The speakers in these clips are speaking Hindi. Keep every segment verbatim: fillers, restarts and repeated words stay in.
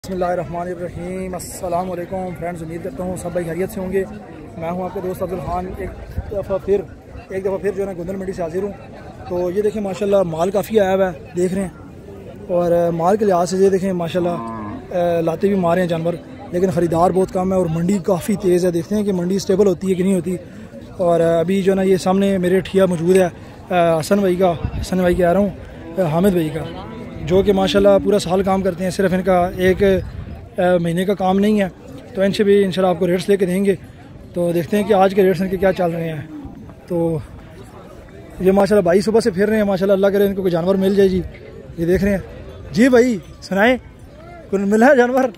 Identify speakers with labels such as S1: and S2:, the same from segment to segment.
S1: बिस्मिल्लाहिर्रहमानिर्रहीम। अस्सलाम वालेकुम फ्रेंड्स, उम्मीद करता हूँ सब भाई खैरियत से होंगे। मैं हूँ आपके दोस्त अब्दुल खान, एक दफ़ा फिर एक दफ़ा फिर जो है ना गोंदल मंडी से हाजिर हूँ। तो ये देखें माशाल्लाह माल काफ़ी आया हुआ है, देख रहे हैं। और माल के लिहाज से ये देखें माशाल्लाह लाते भी मारे हैं जानवर, लेकिन ख़रीदार बहुत कम है और मंडी काफ़ी तेज़ है। देखते हैं कि मंडी स्टेबल होती है कि नहीं होती। और अभी जो है ना ये सामने मेरे ठिया मौजूद है हसन भाई का, हसन भाई कह रहा हूँ हामिद भाई का, जो कि माशाल्लाह पूरा साल काम करते हैं, सिर्फ इनका एक महीने का काम नहीं है। तो इनसे भी इंशाल्लाह आपको रेट्स लेके देंगे। तो देखते हैं कि आज के रेट्स इनके क्या चल रहे हैं। तो ये माशाल्लाह भाई सुबह से फिर रहे हैं, माशाल्लाह अल्लाह करे इनको कोई जानवर मिल जाए जी। ये देख रहे हैं जी भाई, सुनाए कुछ मिला है जानवर?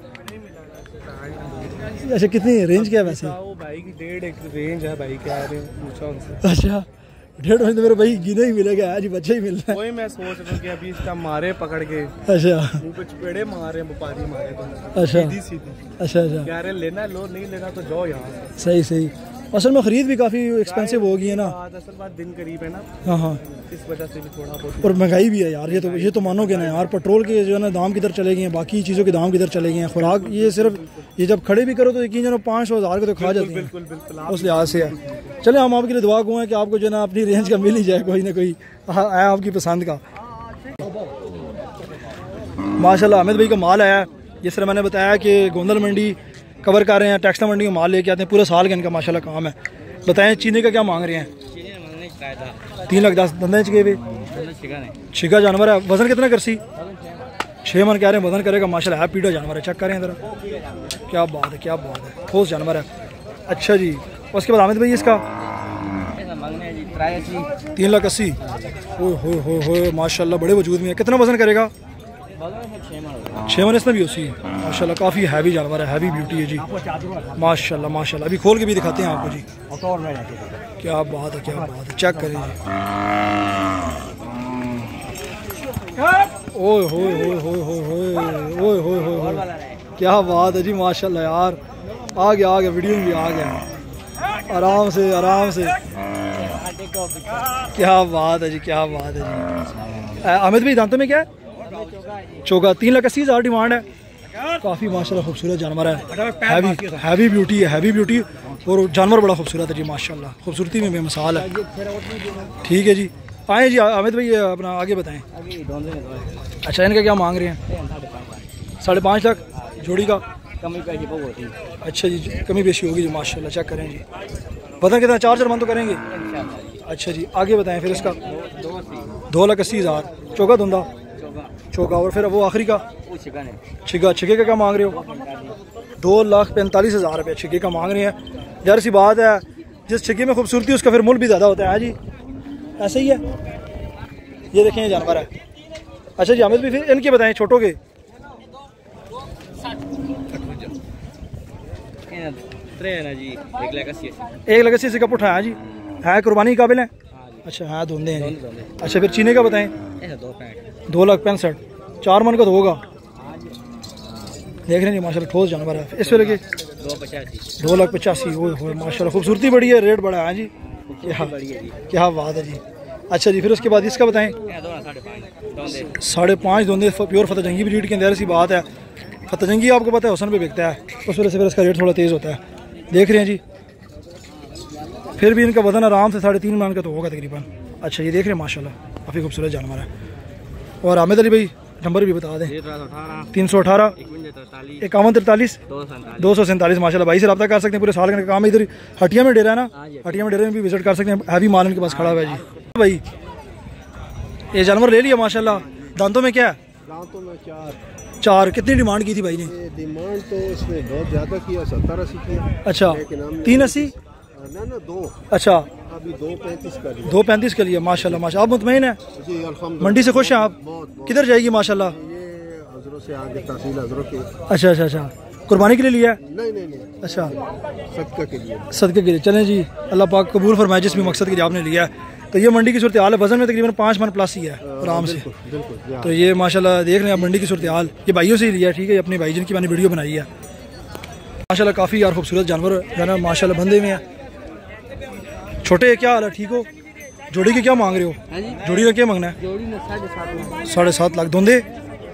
S1: अच्छा, कितनी रेंज क्या है वैसे?
S2: भाई की डेढ़ एक रेंज है भाई, क्या है पूछा उनसे।
S1: अच्छा, डेढ़ महीने तो मेरे भाई गिने ही मिलेगा, आज बच्चे ही मिल रहा है।
S2: वही मैं सोच रहा हूँ कि अभी इसका मारे पकड़ के,
S1: अच्छा
S2: मुंह पे चपेड़े मारे, व्यापारी मारे तो
S1: अच्छा
S2: सीधी सीधी।
S1: अच्छा अच्छा,
S2: कह रहे लेना लो, नहीं लेना तो जाओ यहाँ से।
S1: सही सही। असल में ख़रीद भी काफ़ी एक्सपेंसिव हो गई है ना।
S2: असल बात दिन करीब है ना,
S1: हाँ हाँ,
S2: इस वजह से भी थोड़ा बहुत।
S1: और महंगाई भी है यार, ये तो ये तो मानोगे ना यार। पेट्रोल के जो है ना दाम किधर चले गए हैं, बाकी चीज़ों के दाम किधर चले गए हैं। खुराक ये सिर्फ ये जब खड़े भी करो तो यकीन जानो पाँच सौ हज़ार के तो खा जाते हैं।
S2: बिल्कुल बिल्कुल,
S1: उस लिहाज से है। चले हम आपके लिए दुआ गो हैं कि आपको जो है ना अपनी रेंज का मिल ही जाए, कोई ना कोई आया आपकी पसंद का। माशाल्लाह हामिद भाई का माल आया है। जिस तरह मैंने बताया कि गोंदल मंडी कवर कर रहे हैं, टेक्सटाइल मंडी में माल लेके आते हैं, पूरा साल का इनका माशाल्लाह काम है। बताएं चीनी का क्या मांग रहे हैं? तीन लाख दस धंधे चुके हुए छिका जानवर है। वजन कितना करसी? छः मन कह रहे हैं वजन करेगा। माशाल्लाह है पीढ़ा जानवर है, चेक करें इधर। क्या बात है, क्या बात है, ठोस जानवर है। अच्छा जी, उसके बाद हामिद भाई इसका तीन लाख अस्सी। हो हो हो हो माशाल्लाह बड़े वजूद में है। कितना वजन करेगा? छः मन इसमें भी उसी। माशाल्लाह काफ़ी हैवी जानवर है, हैवी ब्यूटी है जी। माशाल्लाह माशाल्लाह, अभी खोल के भी दिखाते हैं आपको जी। क्या बात है, क्या बात है, चेक करें जी। ओए होए होए होए होए होए होए होए, क्या बात है जी। माशाल्लाह यार, आ गया आ गया, वीडियो में भी आ गया। आराम से आराम से, क्या बात है जी, क्या बात है जी। अमित भाई दांतों में क्या है? चौका। तीन लाख अस्सी हज़ार डिमांड है। काफ़ी माशाल्लाह खूबसूरत जानवर है, हैवी हैवी ब्यूटी है, हैवी ब्यूटी। और जानवर बड़ा खूबसूरत है जी माशाल्लाह, खूबसूरती में बेमिसाल है। ठीक है जी, आए जी अमित भाई अपना आगे बताएं। अच्छा, इनका क्या मांग रहे हैं? साढ़े पाँच लाख जोड़ी का। अच्छा जी, कमी बेशी होगी जी माशाल्लाह, चेक करें जी। पता कितना? चार चार मन तो करेंगे। अच्छा जी, आगे बताएं फिर इसका। दो लाख अस्सी हज़ार चौका धुंधा चौका। और फिर वो आखिरी का छिका। छिके का क्या मांग रहे हो? दो लाख पैंतालीस हज़ार रुपये छिके का मांग रहे हैं। जर सी बात है, जिस छिके में खूबसूरती उसका फिर मूल भी ज़्यादा होता है जी, ऐसे ही है। ये देखें जानवर है। अच्छा जी हामिद भी फिर इनके बताएं छोटों के। एक लाख अस्सी का पुठा है जी, है कुर्बानी के काबिल है। अच्छा हाँ, धुंधे हैं। अच्छा फिर चीने का बताएं। दो लाख पैंसठ, चार मन का तो होगा। देख रहे हैं माशाल्लाह ठोस जानवर है। इस वेले के दो लाख पचासी। वो माशाल्लाह खूबसूरती बड़ी है, रेट बड़ा है जी। क्या क्या बात है जी। अच्छा जी, फिर उसके बाद इसका बताएं। साढ़े पाँच धुंधे, प्योर फतेहजंगी ब्रीड के अंदर सी बात है। फतेहजंगी आपको पता है हुसन पे बिकता है, उस वजह से फिर इसका रेट थोड़ा तेज़ होता है। देख रहे हैं जी, फिर भी इनका वजन आराम से साढ़े तीन मन का तो होगा तकरीबन। अच्छा ये देख रहे हैं माशाल्लाह काफ़ी खूबसूरत जानवर है। और हामिद अली भाई नंबर भी बता दें। तीन सौ अठारह इक्यावन तिरतालीस दो सौ सैंतालीस। माशाल्लाह भाई से रब्ता कर सकते हैं, पूरे साल का काम इधर हटिया में डेरा है ना, हटिया में डेरे में भी विजिट कर सकते हैं। हैवी माल इनके पास खड़ा हुआ है जी। भाई ये जानवर ले लिया माशाल्लाह। दांतों में क्या है?
S3: दांतों में चार।
S1: चार। कितनी डिमांड की थी भाई ने?
S3: डिमांड तो इसने बहुत ज़्यादा किया, सत्तर अस्सी की।
S1: अच्छा, तीन अस्सी
S3: ना ना दो।
S1: अच्छा,
S3: अभी दो पैंतीस का लिया।
S1: दो पैंतीस के लिए माशाल्लाह माशाल्लाह। आप मुतमईन है?
S3: जी अल्हम्दुलिल्लाह।
S1: मंडी से खुश हैं आप? किधर जाएगी माशाल्लाह?
S3: ये हजरों से आगे तहसील हजरों के।
S1: अच्छा अच्छा अच्छा, कुर्बानी के लिए लिया है?
S3: नहीं नहीं नहीं,
S1: अच्छा
S3: सदका के लिए।
S1: सदके के लिए। चलें जी, अल्लाह पाक कबूल फरमाए जिस भी मकसद के लिए आपने लिया है। तो ये मंडी की सूरत हाल है। वजन में तकरीबन पाँच मन प्लस ही है आराम से। तो ये माशाल्लाह देख रहे हैं आप मंडी की सूरत हाल। ये भाइयों से ही लिया है, ठीक है, अपने भाई जिनकी मैंने वीडियो बनाई है। माशाल्लाह काफ़ी यार खूबसूरत जानवर जो है माशाल्लाह बंदे में है। छोटे क्या हाल है? ठीक हो? जोड़ी के क्या मांग रहे हो? जोड़ी का क्या मांगना है?
S2: जोड़ी में साढ़े सात
S1: साढ़े सात लाख। धुंधे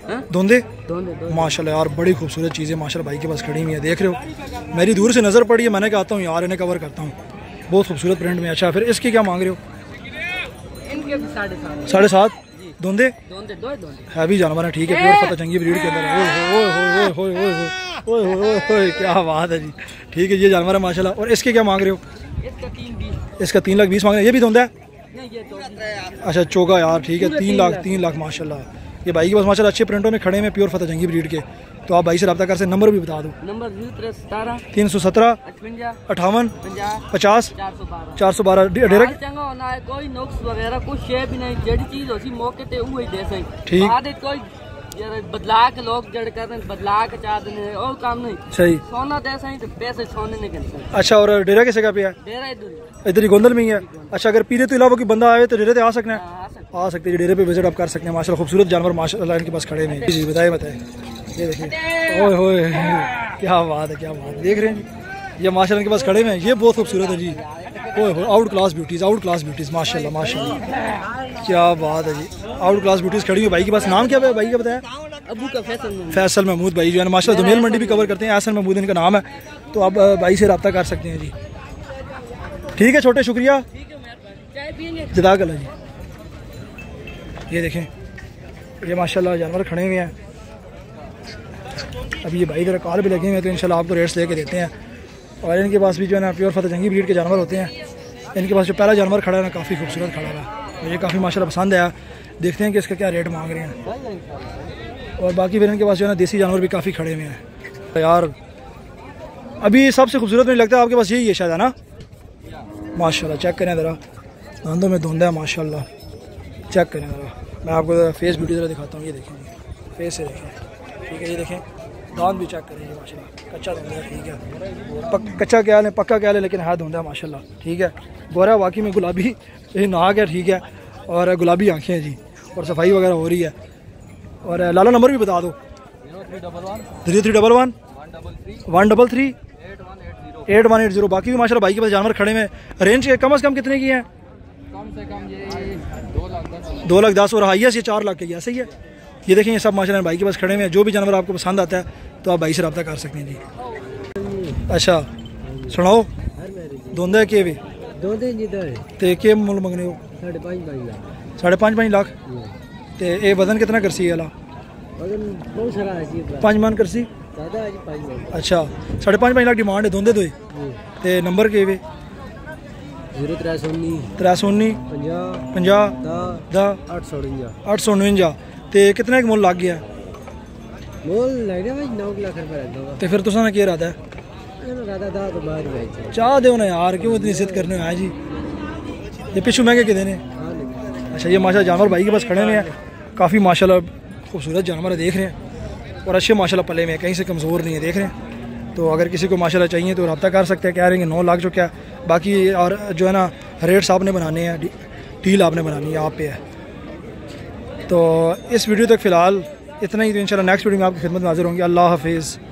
S1: धोंदे
S2: दोनों
S1: माशाल्लाह यार बड़ी खूबसूरत चीज़ें माशाल्लाह भाई के पास खड़ी हुई है, देख रहे हो। मेरी दूर से नज़र पड़ी है, मैंने कहा आता हूँ यार इन्हें कवर करता हूँ, बहुत खूबसूरत प्रिंट में। अच्छा फिर इसकी क्या मांग रहे हो?
S2: इनके भी साढ़े सात
S1: साढ़े सात धोंदे
S2: दोनों दो दोनों
S1: हैवी जानवर है, ठीक है, प्योर फतेह जंगी ब्रीड के अंदर है। ओए होए होए होए होए होए होए होए क्या बात है जी, ठीक है ये जानवर है माशाल्लाह। और इसके क्या मांग रहे हो?
S2: इसका तीन बीस
S1: इसका तीन लाख बीस मांग रहे हैं, ये भी धोंदा है?
S2: नहीं ये तो
S1: अच्छा चोगा यार, ठीक है, तीन लाख तीन लाख माशाल्लाह। ये भाई के पास माशाल्लाह अच्छे प्रिंटों में खड़े में प्योर फतेह जंगी ब्रीड के, तो आप भाई से रब्ता कर सकते, नंबर भी बता दो।
S2: नंबर जीरो त्रे सतारह
S1: तीन सौ सत्रह
S2: अठवंजा
S1: अठावन
S2: पंजाह
S1: पचास
S2: चार सौ बारह
S1: चार सौ बारह डेरा
S2: हाल चंगा होना है, कोई नुक्स वगैरह कुछ शे भी नहीं, जड़ी चीज होती मौके ते वही दे सही।
S1: ठीक।
S2: बाद में कोई यार बदला के लोग जड़ कर रहे हैं, बदला के चाह देने और काम नहीं,
S1: सही।
S2: सोना दे सही तो पैसे सोने नहीं कर सकते।
S1: अच्छा और डेरा किसे का पे है?
S2: डेरा इधर
S1: इधर ही गोंदल में ही है। अच्छा अगर पीरे तो इलावा कोई बंदा आए तो डेरे पे आ सकते हैं?
S2: आ सकते
S1: आ सकते हैं, डेरे पे विजिट आप कर सकते हैं माशाल्लाह। खूबसूरत जानवर माशाल्लाह इनके पास खड़े हैं। जी बताए बताए, ये देखिए ओए होए क्या बात है क्या बात है, देख रहे हैं जी ये माशाल्लाह इनके पास खड़े हैं, ये बहुत खूबसूरत है जी। ओए होए outclass beauties outclass beauties माशाल्लाह माशाल्लाह क्या बात है जी, आउट क्लास ब्यूटीज खड़ी हुई भाई के पास। नाम क्या है भाई का बताया?
S2: अबू का फैसल में
S1: फैसल महमूद भाई जो है माशाल्लाह दुमेल मंडी भी कवर करते हैं, एहसन महमूद इनका नाम है, तो आप भाई से रब्ता कर सकते हैं जी। ठीक है छोटे शुक्रिया
S2: चाय पियेंगे
S1: जज़ाकल्लाह जी। ये देखें ये माशाल्लाह जानवर खड़े हुए हैं, अभी ये भाई जरा कॉल भी लगे हुए हैं तो इंशाल्लाह आपको रेट्स लेके देते हैं। और इनके पास भी जो है ना प्योर फतेह जंगी ब्रीड के जानवर होते हैं। इनके पास जो पहला जानवर खड़ा है ना काफ़ी खूबसूरत खड़ा है, मुझे काफ़ी माशाल्लाह पसंद आया। देखते हैं कि इसका क्या रेट मांग रहे हैं। और बाकी फिर इनके पास जो है ना देसी जानवर भी काफ़ी खड़े हुए हैं। यार अभी सबसे खूबसूरत मुझे लगता है आपके पास यही है शायद, है ना? माशाल्लाह चेक करें ज़रा, दांतों में धुंधा है माशाल्लाह, चेक करें ज़रा। मैं आपको ज़रा फेस ब्यूटी ज़रा दिखाता हूँ, ये देखें फेस से देखें, ठीक है ये देखें दांत भी चेक करें माशाल्लाह, कच्चा धुंधा है, ठीक है पक, कच्चा क्या है पक्का क्या है लेकिन है धुंधा माशाल्लाह, ठीक है। गोरा वाकई में गुलाबी नाक है, ठीक है, और गुलाबी आँखें हैं जी, और सफाई वगैरह हो रही है। और लाला नंबर भी बता दो। Three three double one one double three eight one eight zero. बाकी भी माशाल्लाह भाई के पास जानवर खड़े में, रेंज के कम से कम कितने की हैं?
S2: कम से कम ये दो लाख दस
S1: दो लाख दस और हाईएस्ट ये चार लाख के, ऐसे ही है। ये देखें ये सब माशाल्लाह भाई के पास खड़े में, जो भी जानवर आपको पसंद आता है तो आप भाई से रब्ता कर सकते हैं जी। अच्छा सुनाओ धोंदा के वे
S2: दो दिन जिधर
S1: ते के मुल मंगने हो?
S2: साढ़े पाँच बाई लाख
S1: साढ़े पाँच पाँच लाख ते ये वजन कितना करसी है?
S2: वजन बहुत सारा है जी,
S1: पाँच मन करसी।
S2: ज़्यादा है जी पाँच बाई।
S1: अच्छा साढ़े पाँच पाँच लाख डिमांड है धोंदे दो ते नंबर के वे?
S2: जीरो त्रै सौ उन्नीस
S1: त्रै सौ उन्नी
S2: पंजाह
S1: पंजाह
S2: दस
S1: दस
S2: आठ सौ उनंजा
S1: अठ सौ उनवंजा। ते कितने का मुल लग गया?
S2: मोल लगे भाई नौ लाख रुपये लग
S1: तो फिर तुसा ने क्या इरादा है?
S2: राधा दा तो बाहर गए
S1: चाह दो ना यार, क्यों इतनी इज्जत करने आए जी? ये पिछू महंगे के देने? अच्छा ये माशाल्लाह जानवर भाई के पास खड़े हुए हैं, काफ़ी माशाल्लाह खूबसूरत जानवर है, देख रहे हैं, और अच्छे माशाल्लाह पले में, कहीं से कमज़ोर नहीं है, देख रहे हैं। तो अगर किसी को माशाल्लाह चाहिए तो रब्ता कर सकते हैं, कह रहे हैं नौ लाख जो क्या बाकी और जो है ना रेट्स आपने बनाने हैं, डील आपने बनानी है, आप पे है। तो इस वीडियो तक फ़िलहाल इतना ही, तो इंशाल्लाह नेक्स्ट वीडियो में आपकी खिदमत में हाजिर होंगे। अल्लाह हाफिज़।